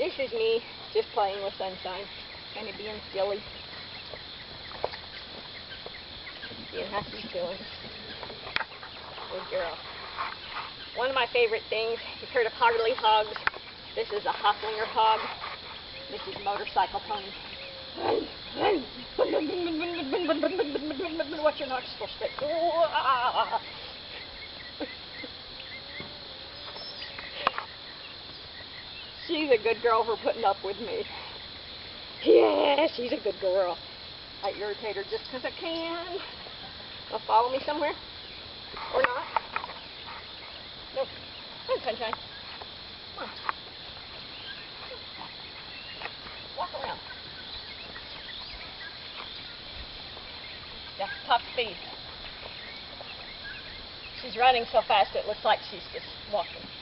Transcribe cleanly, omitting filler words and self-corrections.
This is me just playing with Sunshine, kind of being silly, seeing how she's doing. Good girl. One of my favorite things, you've heard of Harley hogs. This is a Hoflinger hog. This is motorcycle pony. Watch your nostril stick. She's a good girl for putting up with me. Yeah, she's a good girl. I irritate her just because I can. Will follow me somewhere? Or not? No. Come on, Sunshine. Come on. Walk around. That's top speed. She's running so fast it looks like she's just walking.